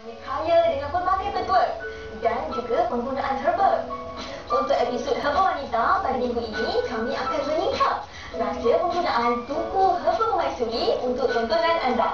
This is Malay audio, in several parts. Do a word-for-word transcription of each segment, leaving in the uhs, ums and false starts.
Kaya dengan pelbagai petua dan juga penggunaan herba. Untuk episod Herba Wanita pada minggu ini, kami akan menyingkap rahsia penggunaan tungku herba permaisuri untuk tontonan anda.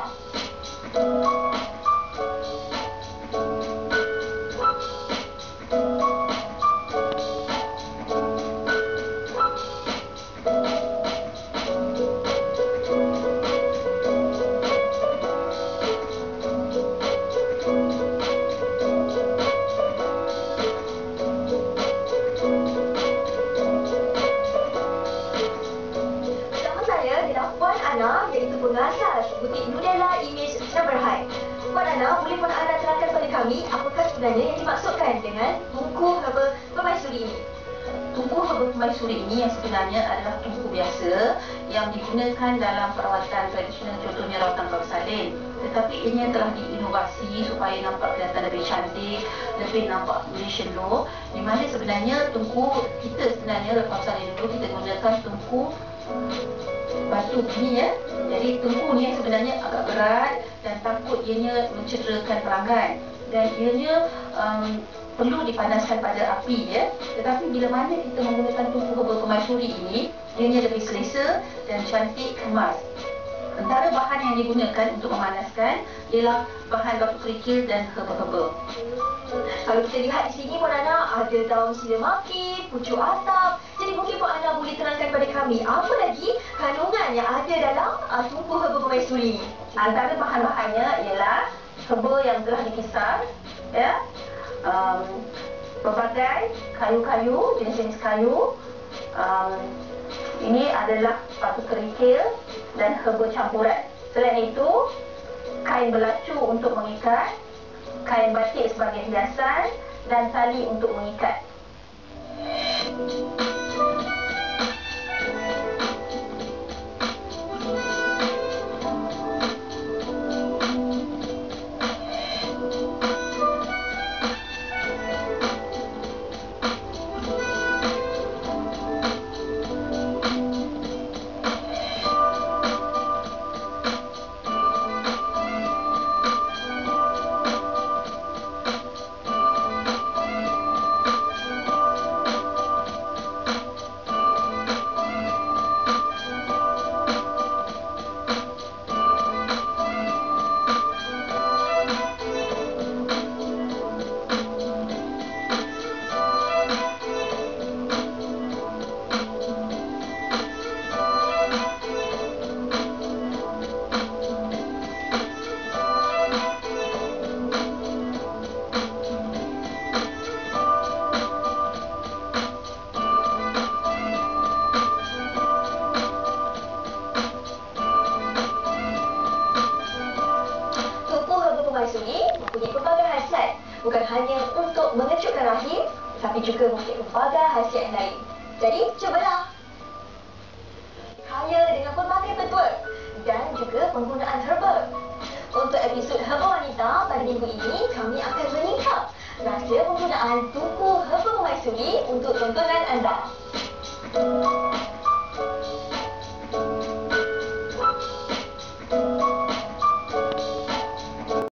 Puan Ana iaitu pengasas butik Nudella Image Cyberhide. Puan Ana, boleh Puan Ana terangkan kepada kami apakah sebenarnya yang dimaksudkan dengan tungku herba permaisuri ini? Tungku herba permaisuri ini yang sebenarnya adalah tungku biasa yang digunakan dalam perawatan tradisional, contohnya rawatan bersalin. Tetapi ini telah diinovasi supaya nampak kelihatan lebih cantik, lebih nampak Malaysian look. Di mana sebenarnya tungku kita sebenarnya lepas salin dulu kita gunakan tungku batu ni ya. Jadi tungku ni yang sebenarnya agak berat dan takut ianya mencederakan pelanggan dan ianya um, perlu dipanaskan pada api ya. Tetapi bila mana kita menggunakan tungku herba permaisuri ini, ianya lebih selesa dan cantik kemas. Antara bahan yang digunakan untuk memanaskan ialah bahan batu kerikil dan herba-herba. Kalau kita lihat di sini Puan Ana ada daun silamaki, pucuk asap. Jadi mungkin Puan Ana boleh terangkan kepada kami apa lagi kandungan yang ada dalam uh, tungku herba permaisuri ini. Antara bahan-bahannya ialah herba yang telah dikisar, ya, um, pelbagai kayu-kayu, jenis-jenis kayu. Um, ini adalah batu kerikil dan herba campuran. Selain itu, kain belacu untuk mengikat, kain batik sebagai hiasan dan tali untuk mengikat. Permaisuri mempunyai pelbagai khasiat, bukan hanya untuk mengejutkan rahim, tapi juga mempunyai pelbagai khasiat yang lain. Jadi, cubalah! Kaya dengan pelbagai petua dan juga penggunaan herba. Untuk episod Herba Wanita pada minggu ini, kami akan menyingkap rahsia penggunaan tungku herba permaisuri untuk tontonan anda.